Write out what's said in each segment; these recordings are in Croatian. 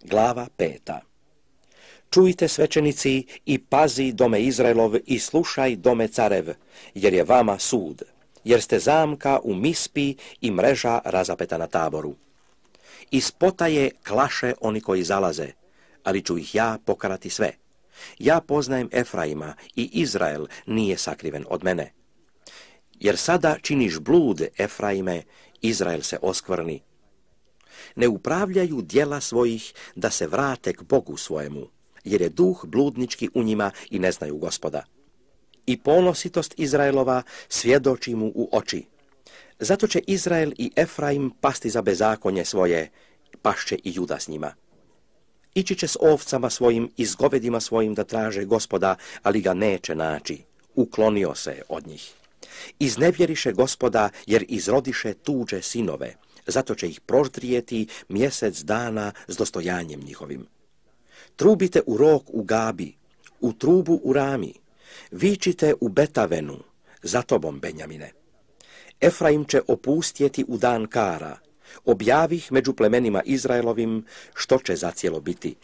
Glava 5. Čujte, svećenici, i pazi, dome Izraelov, i slušaj, dome carev, jer je vama sud, jer ste zamka u Mispi i mreža razapeta na Taboru. Iz potaje klaše oni koji zalaze, ali ću ih ja pokarati sve. Ja poznajem Efraima i Izrael nije sakriven od mene. Jer sada činiš blud, Efraime, Izrael se oskvrni. Ne upravljaju djela svojih da se vrate k Bogu svojemu, jer je duh bludnički u njima i ne znaju Gospoda. I ponositost Izraelova svjedoči mu u oči. Zato će Izrael i Efraim pasti za bezakonje svoje, pašće i Juda s njima. Ići će s ovcama svojim i s govedima svojim da traže Gospoda, ali ga neće naći. Uklonio se od njih. Iznevjeriše Gospoda, jer izrodiše tuđe sinove. Zato će ih proždrijeti mjesec dana s dostojanjem njihovim. Trubite u rog u Gabi, u trubu u Rami, vičite u Betavenu, za tobom, Benjamine. Efraim će opustjeti u dan kara, objavih među plemenima Izraelovim, što će zacijelo biti.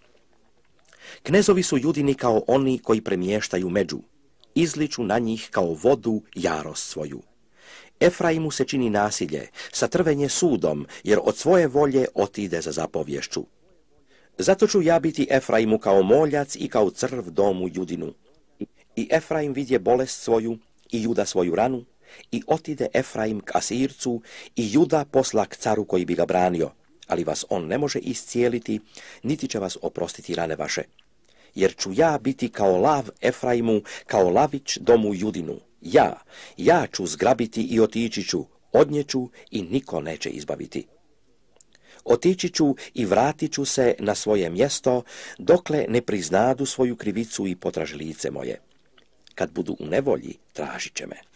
Knezovi su Judini kao oni koji premještaju među, izliču na njih kao vodu jarost svoju. Efraimu se čini nasilje, satrvenje sudom, jer od svoje volje otide za zapovješću. Zato ću ja biti Efraimu kao moljac i kao crv domu Judinu. I Efraim vidje bolest svoju, i Juda svoju ranu, i otide Efraim k Asircu, i Juda posla k caru koji bi ga branio, ali vas on ne može iscijeliti, niti će vas oprostiti rane vaše. Jer ću ja biti kao lav Efraimu, kao lavić domu Judinu. Ja ću zgrabiti i otići ću, odnjeću i niko neće izbaviti. Otići ću i vratit ću se na svoje mjesto, dokle ne priznadu svoju krivicu i potraže lice moje. Kad budu u nevolji, tražit će me.